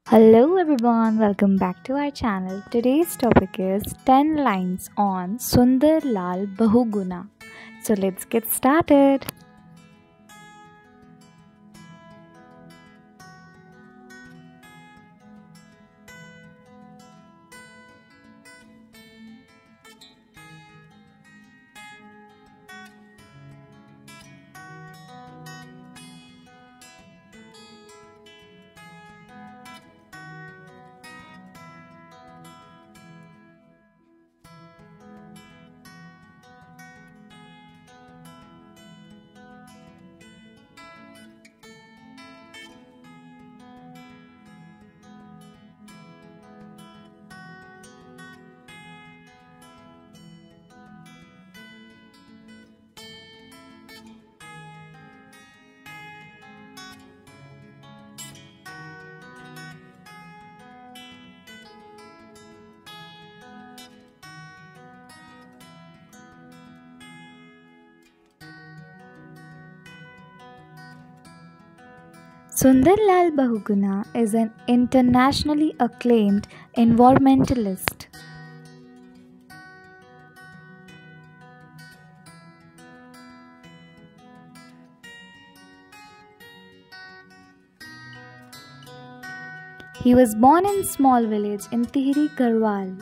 Hello everyone, welcome back to our channel. Today's topic is 10 lines on Sundar Lal Bahuguna. So let's get started. Sundar Lal Bahuguna is an internationally acclaimed environmentalist. He was born in small village in Tihri Garhwal.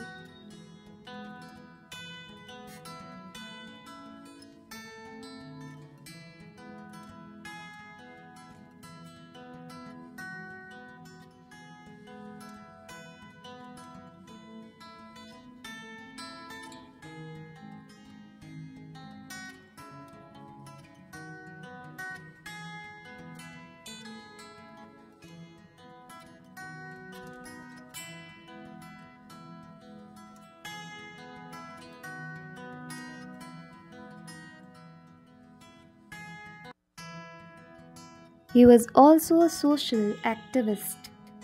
He was also a social activist.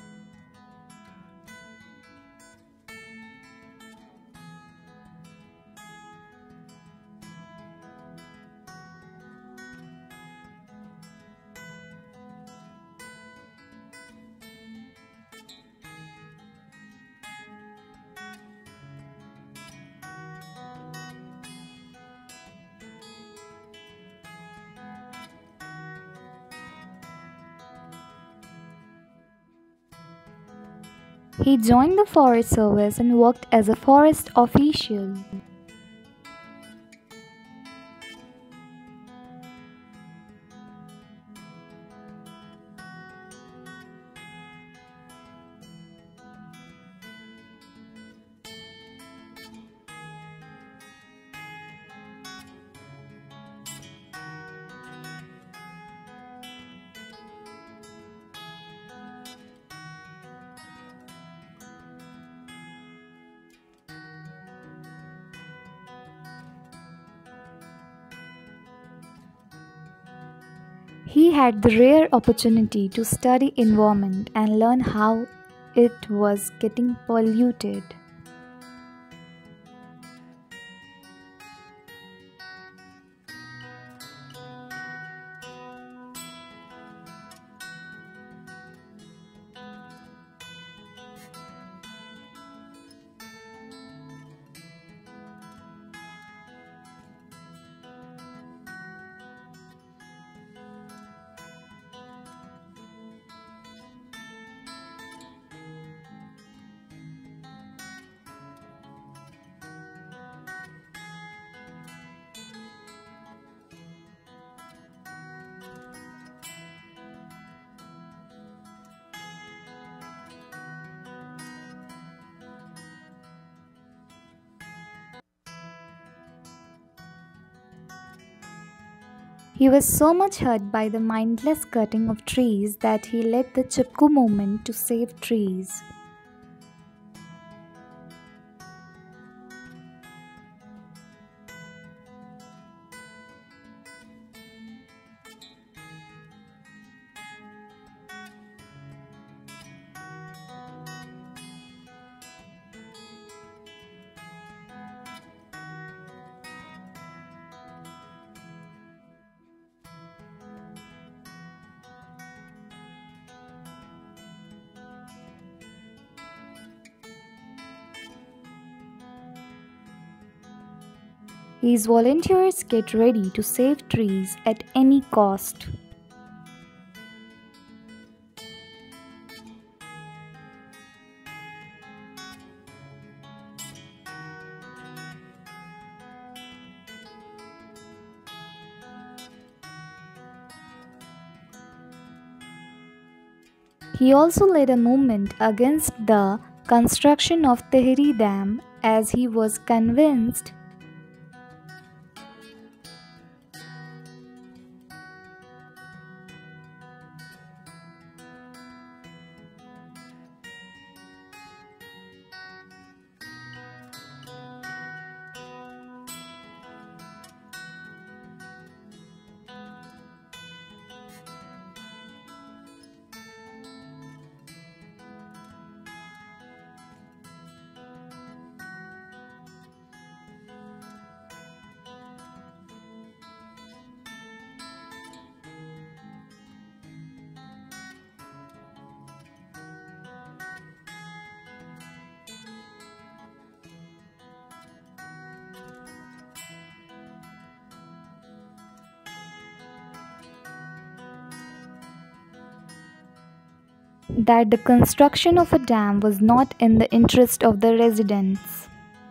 He joined the Forest Service and worked as a forest official. He had the rare opportunity to study environment and learn how it was getting polluted. He was so much hurt by the mindless cutting of trees that he led the Chipko movement to save trees. His volunteers get ready to save trees at any cost. He also led a movement against the construction of Tehri Dam as he was convinced that the construction of a dam was not in the interest of the residents.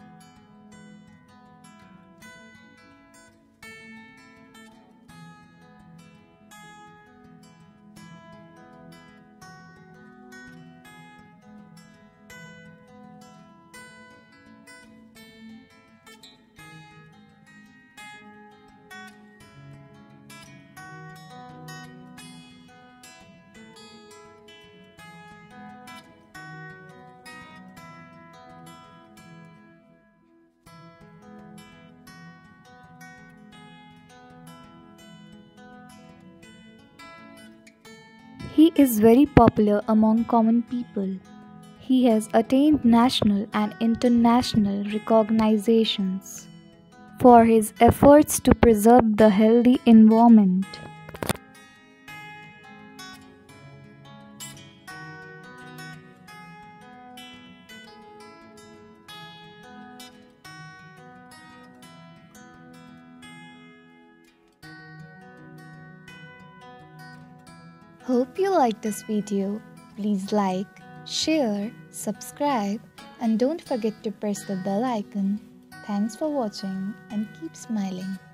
He is very popular among common people. He has attained national and international recognitions for his efforts to preserve the healthy environment. Hope you liked this video. Please like, share, subscribe, and don't forget to press the bell icon. Thanks for watching and keep smiling.